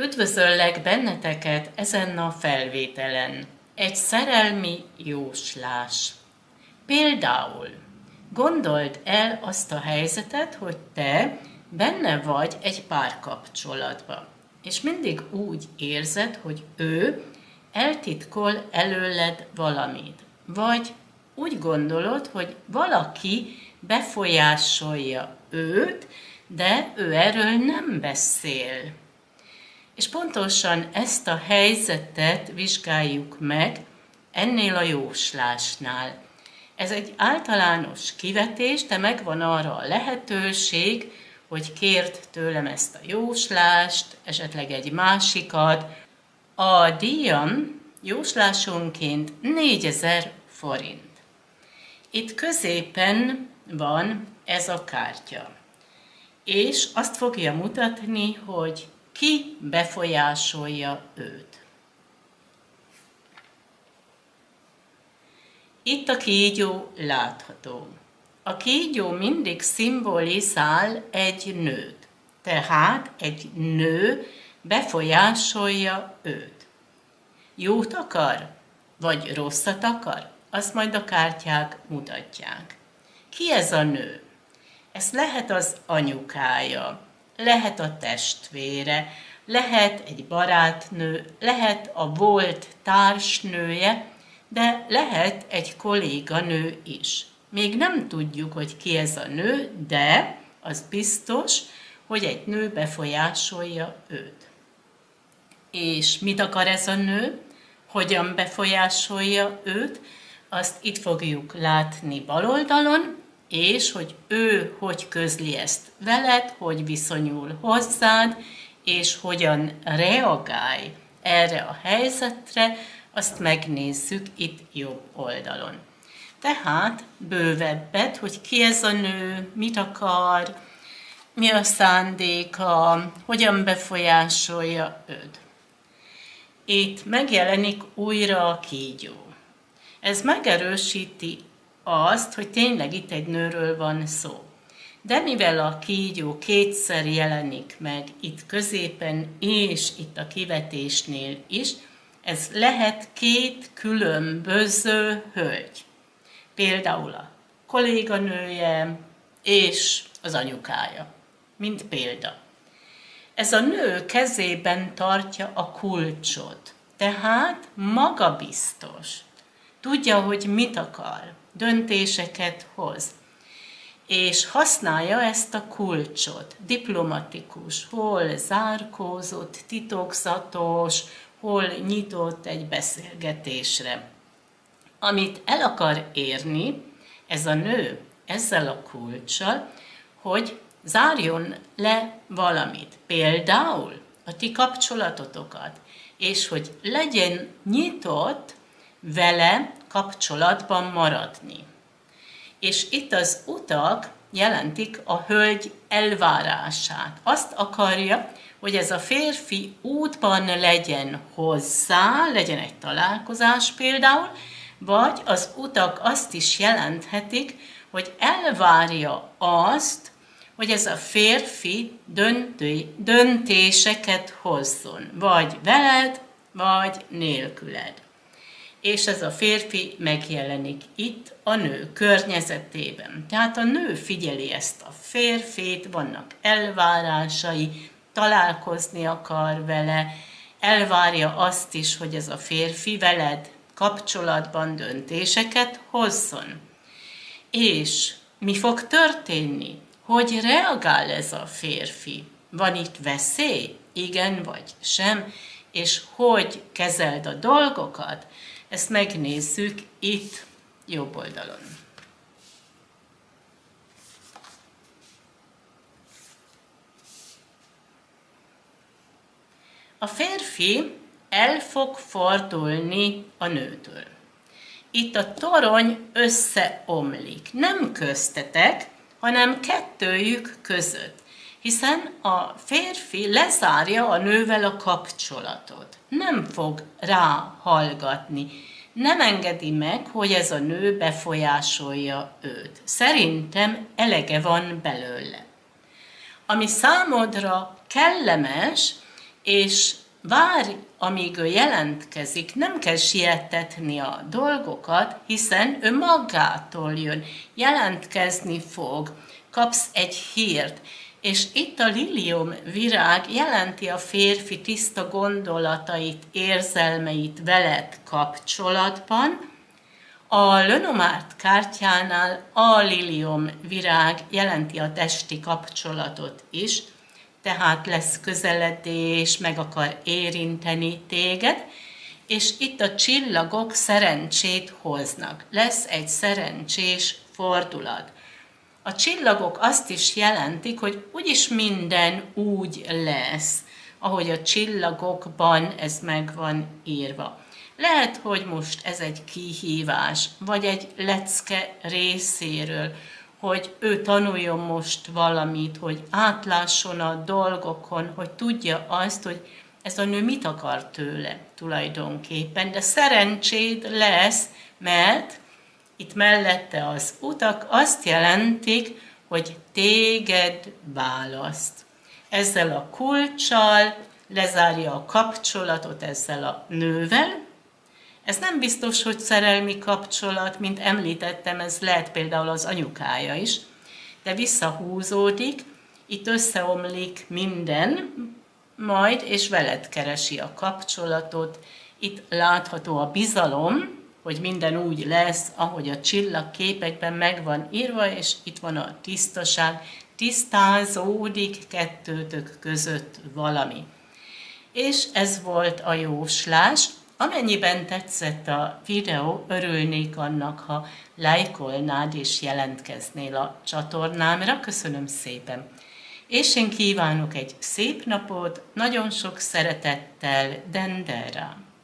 Üdvözöllek benneteket ezen a felvételen. Egy szerelmi jóslás. Például gondold el azt a helyzetet, hogy te benne vagy egy párkapcsolatban, és mindig úgy érzed, hogy ő eltitkol előled valamit, vagy úgy gondolod, hogy valaki befolyásolja őt, de ő erről nem beszél. És pontosan ezt a helyzetet vizsgáljuk meg ennél a jóslásnál. Ez egy általános kivetés, de megvan arra a lehetőség, hogy kérd tőlem ezt a jóslást, esetleg egy másikat. A díjam jóslásonként 4000 forint. Itt középen van ez a kártya, és azt fogja mutatni, hogy ki befolyásolja őt. Itt a kígyó látható. A kígyó mindig szimbolizál egy nőt, tehát egy nő befolyásolja őt. Jót akar, vagy rosszat akar? Azt majd a kártyák mutatják. Ki ez a nő? Ez lehet az anyukája, lehet a testvére, lehet egy barátnő, lehet a volt társnője, de lehet egy kolléganő is. Még nem tudjuk, hogy ki ez a nő, de az biztos, hogy egy nő befolyásolja őt. És mit akar ez a nő? Hogyan befolyásolja őt? Azt itt fogjuk látni bal oldalon, és hogy ő hogy közli ezt veled, hogy viszonyul hozzád, és hogyan reagálj erre a helyzetre, azt megnézzük itt jobb oldalon. Tehát bővebbet, hogy ki ez a nő, mit akar, mi a szándéka, hogyan befolyásolja őt. Itt megjelenik újra a kígyó. Ez megerősíti azt, hogy tényleg itt egy nőről van szó. De mivel a kígyó kétszer jelenik meg itt középen, és itt a kivetésnél is, ez lehet két különböző hölgy. Például a kolléganője és az anyukája, mint példa. Ez a nő kezében tartja a kulcsot, tehát magabiztos. Tudja, hogy mit akar, döntéseket hoz, és használja ezt a kulcsot, diplomatikus, hol zárkózott, titokzatos, hol nyitott egy beszélgetésre. Amit el akar érni ez a nő ezzel a kulccsal, hogy zárjon le valamit, például a ti kapcsolatotokat, és hogy legyen nyitott vele kapcsolatban maradni. És itt az utak jelentik a hölgy elvárását. Azt akarja, hogy ez a férfi útban legyen hozzá, legyen egy találkozás például, vagy az utak azt is jelenthetik, hogy elvárja azt, hogy ez a férfi döntéseket hozzon, vagy veled, vagy nélküled. És ez a férfi megjelenik itt a nő környezetében. Tehát a nő figyeli ezt a férfit, vannak elvárásai, találkozni akar vele, elvárja azt is, hogy ez a férfi veled kapcsolatban döntéseket hozzon. És mi fog történni? Hogy reagál ez a férfi? Van itt veszély? Igen vagy sem? És hogy kezeld a dolgokat? Ezt megnézzük itt jobb oldalon. A férfi el fog fordulni a nőtől. Itt a torony összeomlik, nem köztetek, hanem kettőjük között. Hiszen a férfi lezárja a nővel a kapcsolatot. Nem fog ráhallgatni. Nem engedi meg, hogy ez a nő befolyásolja őt. Szerintem elege van belőle. Ami számodra kellemes, és várj, amíg ő jelentkezik, nem kell sietetni a dolgokat, hiszen ő magától jön, jelentkezni fog, kapsz egy hírt. És itt a lilium virág jelenti a férfi tiszta gondolatait, érzelmeit veled kapcsolatban. A Lenormand kártyánál a lilium virág jelenti a testi kapcsolatot is, tehát lesz közeledés, meg akar érinteni téged, és itt a csillagok szerencsét hoznak. Lesz egy szerencsés fordulat. A csillagok azt is jelentik, hogy úgyis minden úgy lesz, ahogy a csillagokban ez meg van írva. Lehet, hogy most ez egy kihívás, vagy egy lecke részéről, hogy ő tanuljon most valamit, hogy átlásson a dolgokon, hogy tudja azt, hogy ez a nő mit akar tőle tulajdonképpen, de szerencséd lesz, mert itt mellette az utak azt jelentik, hogy téged választ. Ezzel a kulccsal lezárja a kapcsolatot ezzel a nővel. Ez nem biztos, hogy szerelmi kapcsolat, mint említettem, ez lehet például az anyukája is, de visszahúzódik, itt összeomlik minden, majd és veled keresi a kapcsolatot. Itt látható a bizalom, hogy minden úgy lesz, ahogy a csillagképekben meg van írva, és itt van a tisztaság, tisztázódik kettőtök között valami. És ez volt a jóslás. Amennyiben tetszett a videó, örülnék annak, ha lájkolnád és jelentkeznél a csatornámra. Köszönöm szépen! És én kívánok egy szép napot, nagyon sok szeretettel, Dendera!